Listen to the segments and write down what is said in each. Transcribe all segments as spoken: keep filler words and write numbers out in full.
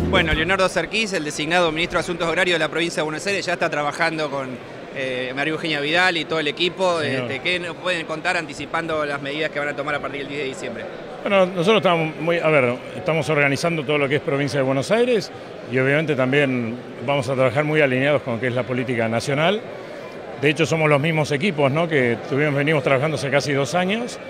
Bueno, Leonardo Serquís, el designado ministro de Asuntos Agrarios de la provincia de Buenos Aires, ya está trabajando con eh, María Eugenia Vidal y todo el equipo. Este, ¿Qué nos pueden contar anticipando las medidas que van a tomar a partir del diez de diciembre? Bueno, nosotros estamos muy, a ver, estamos organizando todo lo que es provincia de Buenos Aires y obviamente también vamos a trabajar muy alineados con lo que es la política nacional. De hecho, somos los mismos equipos, ¿no?, que tuvimos, venimos trabajando hace casi dos años.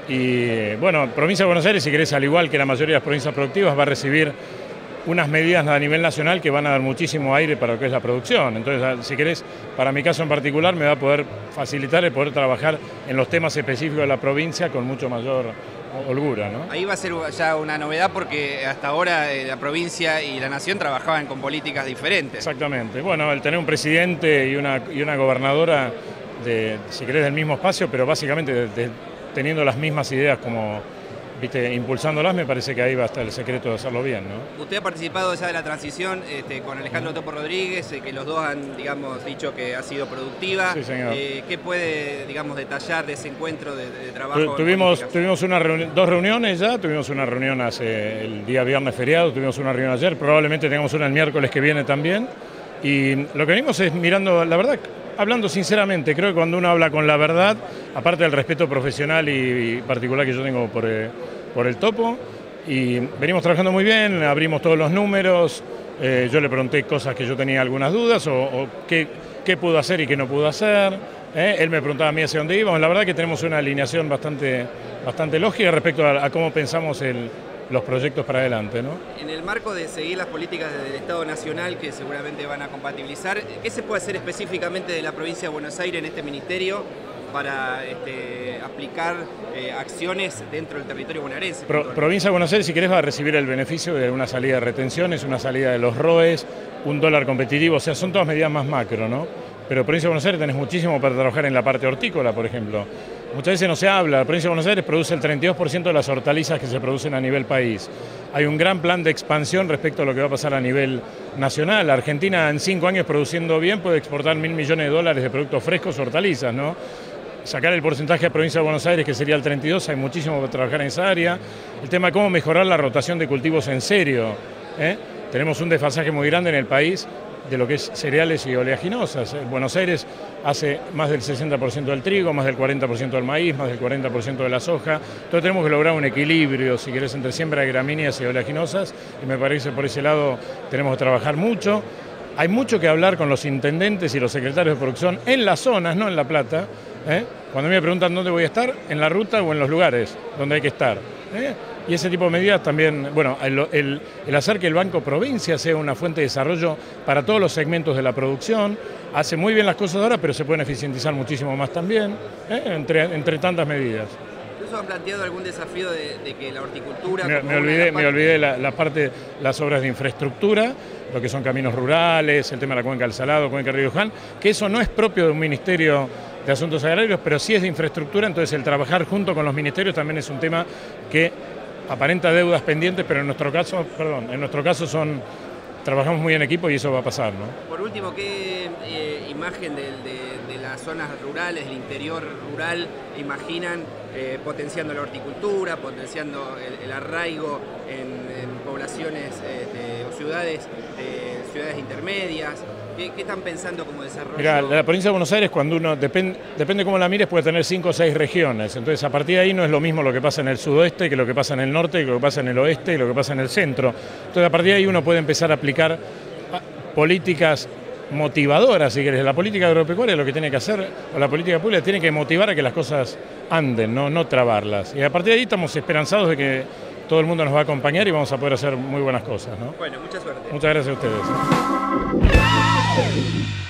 Y bueno, provincia de Buenos Aires, si querés, al igual que la mayoría de las provincias productivas, va a recibir unas medidas a nivel nacional que van a dar muchísimo aire para lo que es la producción. Entonces, si querés, para mi caso en particular, me va a poder facilitar el poder trabajar en los temas específicos de la provincia con mucho mayor holgura, ¿no? Ahí va a ser ya una novedad porque hasta ahora eh, la provincia y la nación trabajaban con políticas diferentes. Exactamente. Bueno, el tener un presidente y una, y una gobernadora, de, si querés, del mismo espacio, pero básicamente de, de, teniendo las mismas ideas como, viste, impulsándolas, me parece que ahí va a estar el secreto de hacerlo bien, ¿no? Usted ha participado ya de la transición este, con Alejandro Topo Rodríguez, eh, que los dos han, digamos, dicho que ha sido productiva. Sí, señor. Eh, ¿Qué puede, digamos, detallar de ese encuentro de, de trabajo? Tuvimos, tuvimos una reuni- dos reuniones ya, tuvimos una reunión hace el día viernes feriado, tuvimos una reunión ayer, probablemente tengamos una el miércoles que viene también. Y lo que venimos es mirando, la verdad, hablando sinceramente, creo que cuando uno habla con la verdad, aparte del respeto profesional y, y particular que yo tengo por, eh, por el Topo, y venimos trabajando muy bien, abrimos todos los números, eh, yo le pregunté cosas que yo tenía algunas dudas o, o qué, qué pudo hacer y qué no pudo hacer, eh, él me preguntaba a mí hacia dónde íbamos, la verdad que tenemos una alineación bastante, bastante lógica respecto a, a cómo pensamos el los proyectos para adelante, ¿no? En el marco de seguir las políticas del Estado Nacional que seguramente van a compatibilizar, ¿qué se puede hacer específicamente de la provincia de Buenos Aires en este ministerio para este, aplicar eh, acciones dentro del territorio bonaerense? Pro, provincia de Buenos Aires, si querés, va a recibir el beneficio de una salida de retenciones, una salida de los R O Es, un dólar competitivo, o sea, son todas medidas más macro, ¿no? Pero provincia de Buenos Aires tenés muchísimo para trabajar en la parte hortícola, por ejemplo. Muchas veces no se habla, la provincia de Buenos Aires produce el treinta y dos por ciento de las hortalizas que se producen a nivel país. Hay un gran plan de expansión respecto a lo que va a pasar a nivel nacional. Argentina en cinco años produciendo bien puede exportar mil millones de dólares de productos frescos, hortalizas, ¿no? Sacar el porcentaje a provincia de Buenos Aires, que sería el treinta y dos, hay muchísimo para trabajar en esa área. El tema de cómo mejorar la rotación de cultivos en serio, ¿eh? Tenemos un desfasaje muy grande en el país de lo que es cereales y oleaginosas. Buenos Aires hace más del sesenta por ciento del trigo, más del cuarenta por ciento del maíz, más del cuarenta por ciento de la soja. Entonces tenemos que lograr un equilibrio, si querés, entre siembra de gramíneas y oleaginosas, y me parece que por ese lado tenemos que trabajar mucho. Hay mucho que hablar con los intendentes y los secretarios de producción en las zonas, no en La Plata. ¿eh? Cuando me preguntan dónde voy a estar, en la ruta o en los lugares donde hay que estar. ¿eh? Y ese tipo de medidas también, bueno, el, el, el hacer que el Banco Provincia sea una fuente de desarrollo para todos los segmentos de la producción, hace muy bien las cosas ahora, pero se pueden eficientizar muchísimo más también, ¿eh? entre, entre tantas medidas. ¿Incluso han planteado algún desafío de, de que la horticultura... Me, me olvidé, me olvidé la, la parte, las obras de infraestructura, lo que son caminos rurales, el tema de la cuenca del Salado, cuenca Río Luján, que eso no es propio de un ministerio de Asuntos Agrarios, pero sí es de infraestructura, entonces el trabajar junto con los ministerios también es un tema que aparenta deudas pendientes, pero en nuestro caso, perdón, en nuestro caso son, trabajamos muy en equipo y eso va a pasar, ¿no? Por último, ¿qué eh, imagen de, de, de las zonas rurales, del interior rural, imaginan eh, potenciando la horticultura, potenciando el, el arraigo en, en poblaciones eh, de, o ciudades, eh, ciudades intermedias? ¿Qué, ¿Qué están pensando como desarrollo? Mira, la provincia de Buenos Aires, cuando uno, depende, depende cómo la mires, puede tener cinco o seis regiones. Entonces, a partir de ahí no es lo mismo lo que pasa en el sudoeste que lo que pasa en el norte, que lo que pasa en el oeste y lo que pasa en el centro. Entonces, a partir de ahí uno puede empezar a aplicar políticas motivadoras, si querés. La política agropecuaria lo que tiene que hacer, o la política pública tiene que motivar a que las cosas anden, no, no trabarlas. Y a partir de ahí estamos esperanzados de que todo el mundo nos va a acompañar y vamos a poder hacer muy buenas cosas, ¿no? Bueno, mucha suerte. Muchas gracias a ustedes.